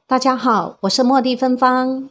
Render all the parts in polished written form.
大家好，我是茉莉芬芳。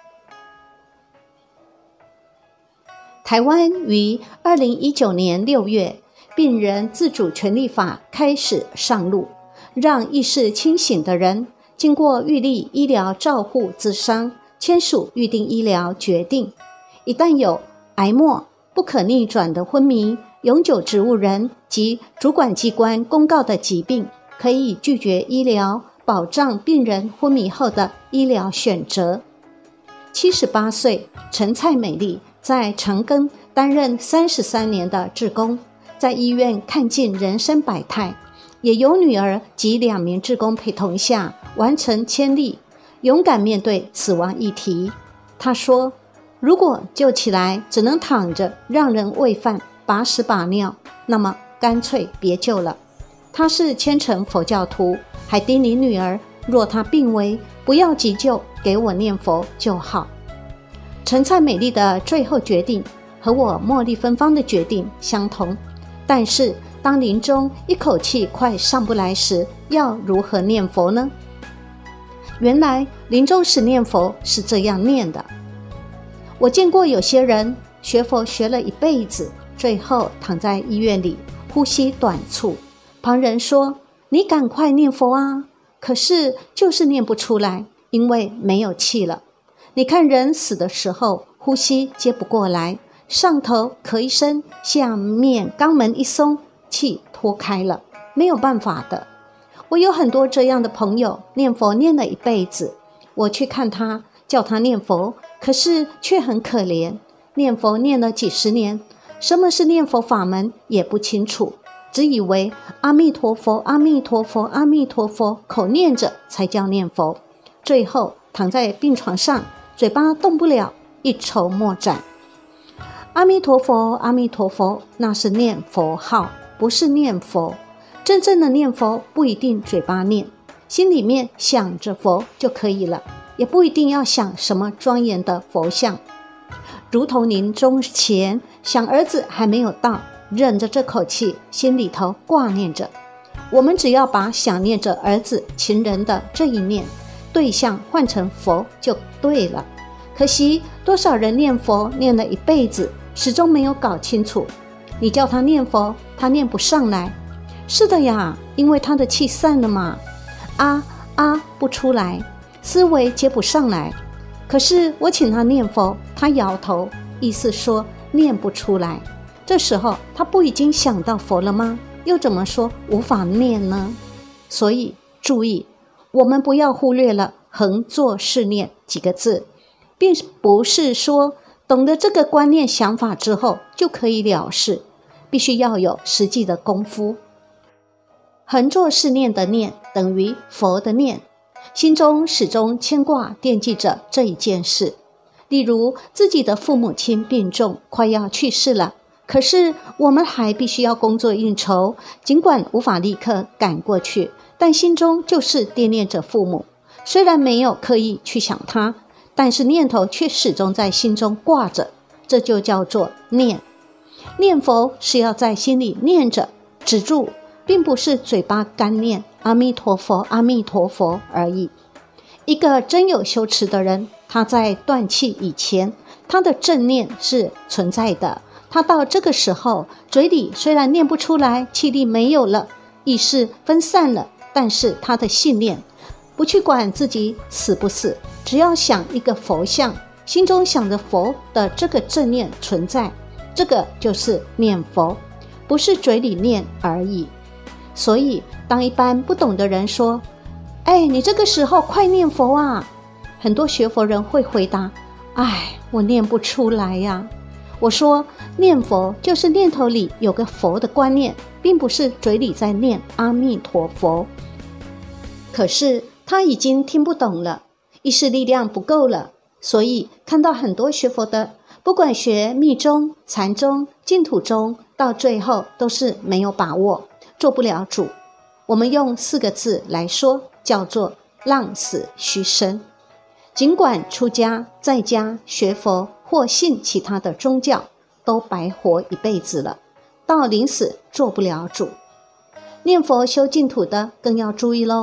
台湾于2019年6月，病人自主权利法开始上路，让意识清醒的人经过预立医疗照护咨商，签署预定医疗决定。一旦有癌末、不可逆转的昏迷、永久植物人及主管机关公告的疾病，可以拒绝医疗，保障病人昏迷后的医疗选择。78岁陈蔡美丽在长庚担任33年的志工，在医院看尽人生百态，也有女儿及2名志工陪同下完成签立，勇敢面对死亡议题。她说，如果救起来只能躺着让人喂饭把屎把尿，那么干脆别救了。她是虔诚佛教徒，还叮咛女儿，若她病危，不要急救，给我念佛就好。陈蔡美丽的最后决定和我茉莉芬芳的决定相同，但是当临终一口气快上不来时，要如何念佛呢？原来临终时念佛是这样念的。我见过有些人学佛学了一辈子，最后躺在医院里，呼吸短促，旁人说，你赶快念佛啊，可是就是念不出来，因为没有气了。你看人死的时候，呼吸接不过来，上头咳一声，下面肛门一松，气脱开了，没有办法的。我有很多这样的朋友，念佛念了一辈子，我去看他，叫他念佛，可是却很可怜，念佛念了几十年，什么是念佛法门也不清楚，只以为阿弥陀佛阿弥陀佛阿弥陀佛，口念着才叫念佛，最后躺在病床上，嘴巴动不了，一筹莫展。阿弥陀佛阿弥陀佛，那是念佛号，不是念佛。真正的念佛不一定嘴巴念，心里面想着佛就可以了，也不一定要想什么庄严的佛像。如同临终前想儿子还没有到，忍着这口气，心里头挂念着。我们只要把想念着儿子情人的这一念对象换成佛就对了。可惜多少人念佛念了一辈子，始终没有搞清楚。你叫他念佛，他念不上来。是的呀，因为他的气散了嘛，不出来，思维接不上来。可是我请他念佛，他摇头，意思说念不出来。这时候他不已经想到佛了吗？又怎么说无法念呢？所以注意，我们不要忽略了横坐是念几个字，并不是说懂得这个观念想法之后就可以了事，必须要有实际的功夫。横坐是念的念等于佛的念，心中始终牵挂惦记着这一件事。例如自己的父母亲病重，快要去世了，可是我们还必须要工作应酬，尽管无法立刻赶过去，但心中就是惦念着父母。虽然没有刻意去想他，但是念头却始终在心中挂着，这就叫做念。念佛是要在心里念着，止住，并不是嘴巴干念阿弥陀佛阿弥陀佛而已。一个真有修持的人，他在断气以前，他的正念是存在的。他到这个时候，嘴里虽然念不出来，气力没有了，意识分散了，但是他的信念不去管自己死不死，只要想一个佛像，心中想着佛的这个正念存在，这个就是念佛，不是嘴里念而已。所以当一般不懂的人说，你这个时候快念佛啊，很多学佛人会回答，我念不出来呀。我说念佛就是念头里有个佛的观念，并不是嘴里在念阿弥陀佛。可是他已经听不懂了，意识力量不够了，所以看到很多学佛的，不管学密宗、禅宗、净土宗，到最后都是没有把握，做不了主。我们用4个字来说，叫做浪死虚生。尽管出家、在家学佛或信其他的宗教，都白活一辈子了，到临死做不了主。念佛修净土的更要注意咯，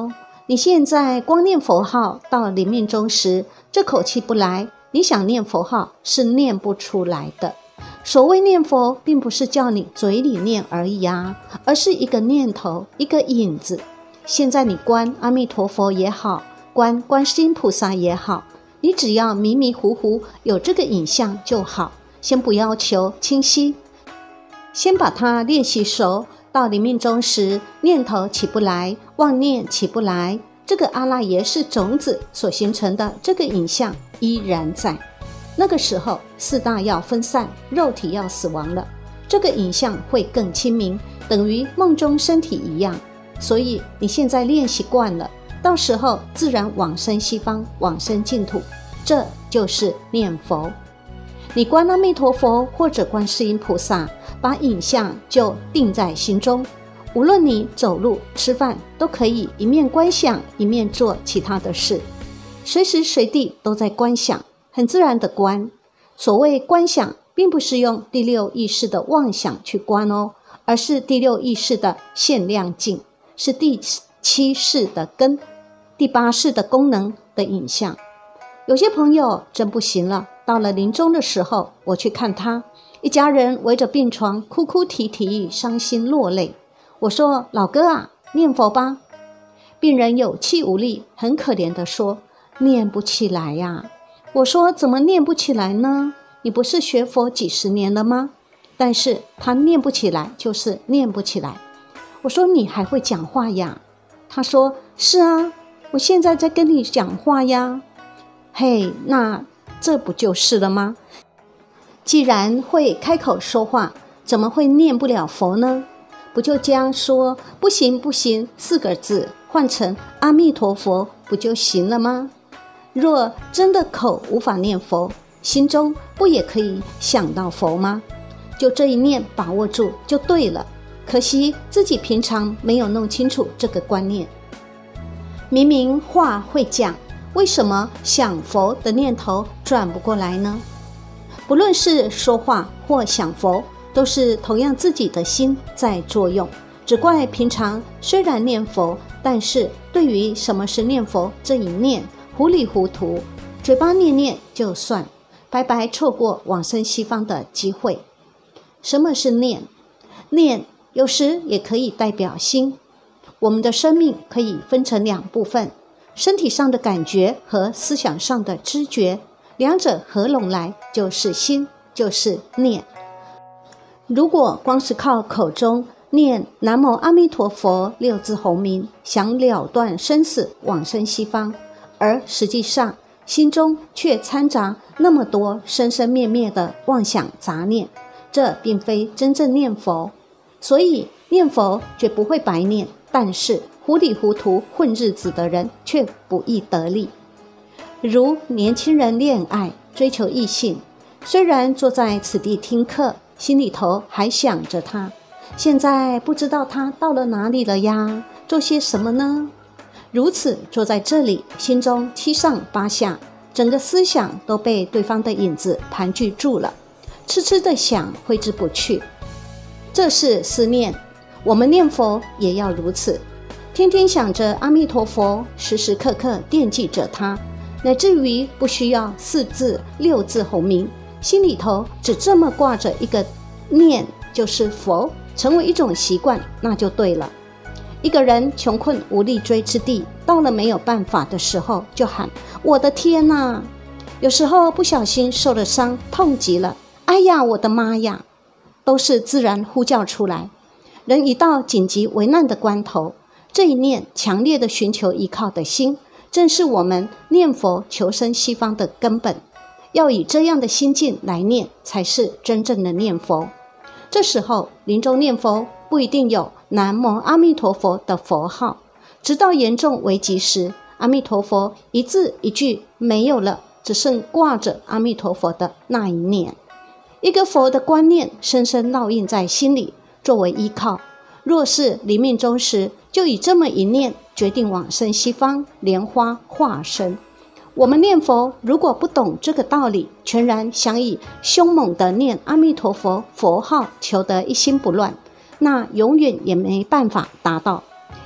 你现在光念佛号到临命终时，这口气不来，你想念佛号是念不出来的。所谓念佛，并不是叫你嘴里念而已啊，而是一个念头，一个影子。现在你观阿弥陀佛也好，观观世音菩萨也好，你只要迷迷糊糊有这个影像就好，先不要求清晰，先把它练习熟，到临命终时，念头起不来，妄念起不来，这个阿赖耶识种子所形成的这个影像依然在。那个时候四大要分散，肉体要死亡了，这个影像会更清明，等于梦中身体一样。所以你现在练习惯了，到时候自然往生西方，往生净土，这就是念佛。你观阿弥陀佛或者观世音菩萨，把影像就定在心中，无论你走路吃饭都可以一面观想一面做其他的事，随时随地都在观想，很自然的观。所谓观想，并不是用第六意识的妄想去观哦，而是第六意识的限量镜，是第七识的根，第八识的功能的影像。有些朋友真不行了，到了临终的时候，我去看他，一家人围着病床哭哭啼啼，伤心落泪。我说：老哥啊，念佛吧。病人有气无力，很可怜地说：念不起来呀。我说：怎么念不起来呢？你不是学佛几十年了吗？但是他念不起来就是念不起来。我说：你还会讲话呀？他说：是啊，我现在在跟你讲话呀。嘿，那这不就是了吗？既然会开口说话，怎么会念不了佛呢？不就将说不行不行4个字换成阿弥陀佛不就行了吗？若真的口无法念佛，心中不也可以想到佛吗？就这一念把握住就对了。可惜自己平常没有弄清楚这个观念。明明话会讲，为什么想佛的念头转不过来呢？不论是说话或想佛，都是同样自己的心在作用，只怪平常虽然念佛，但是对于什么是念佛这一念糊里糊涂，嘴巴念念就算，白白错过往生西方的机会。什么是念？念有时也可以代表心。我们的生命可以分成2部分，身体上的感觉和思想上的知觉，两者合拢来就是心，就是念。如果光是靠口中念南无阿弥陀佛6字洪名，想了断生死往生西方，而实际上心中却掺杂那么多生生灭灭的妄想杂念，这并非真正念佛。所以念佛绝不会白念，但是糊里糊涂混日子的人却不易得利。如年轻人恋爱追求异性，虽然坐在此地听课，心里头还想着他，现在不知道他到了哪里了呀，做些什么呢？如此坐在这里，心中七上八下，整个思想都被对方的影子盘踞住了，痴痴的想，挥之不去。这是思念，我们念佛也要如此，天天想着阿弥陀佛，时时刻刻惦记着他，乃至于不需要4字6字洪名，心里头只这么挂着一个念，就是佛，成为一种习惯，那就对了。一个人穷困无力追之地，到了没有办法的时候，就喊我的天哪！有时候不小心受了伤，痛极了，哎呀，我的妈呀！都是自然呼叫出来。人一到紧急危难的关头，这一念强烈的寻求依靠的心，正是我们念佛求生西方的根本。要以这样的心境来念，才是真正的念佛。这时候临终念佛不一定有南无阿弥陀佛的佛号，直到严重危急时，阿弥陀佛一字一句没有了，只剩挂着阿弥陀佛的那一念。一个佛的观念深深烙印在心里，作为依靠。若是临命终时，就以这么一念决定往生西方，莲花化身。我们念佛如果不懂这个道理，全然想以凶猛的念阿弥陀佛佛号求得一心不乱，那永远也没办法达到。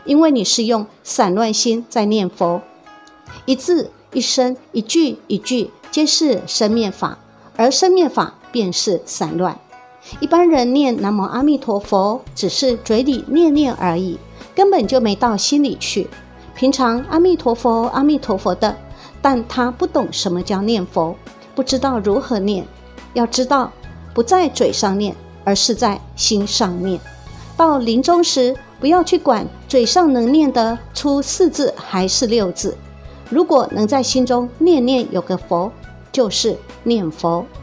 因为你是用散乱心在念佛，一字一声一句一句皆是生灭法，而生灭法便是散乱。一般人念南无阿弥陀佛只是嘴里念念而已，根本就没到心里去。平常阿弥陀佛阿弥陀佛的，但他不懂什么叫念佛，不知道如何念。要知道，不在嘴上念，而是在心上念。到临终时，不要去管嘴上能念得出4字还是6字，如果能在心中念念有个佛，就是念佛。